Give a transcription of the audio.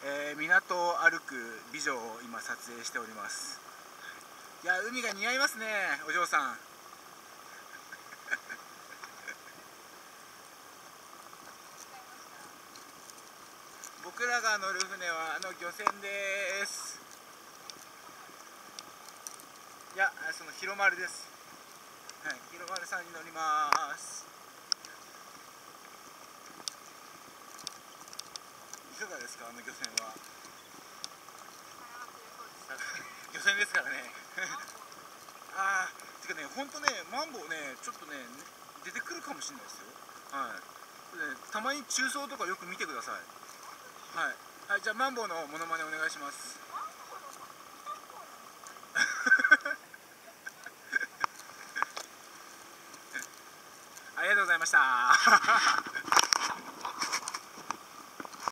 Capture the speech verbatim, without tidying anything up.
えー、港を歩く美女を今撮影しております。いや、海が似合いますね、お嬢さん。僕らが乗る船はあの漁船です。いや、その広丸です。はい、広丸さんに乗ります。いかがですか、あの漁船は。漁船ですからね。ああ、てかね、ほんとね、マンボウね、ちょっとね、出てくるかもしれないですよ。はい。で、たまに中層とかよく見てください。はい。はい、じゃあマンボウのモノマネお願いします。ありがとうございました。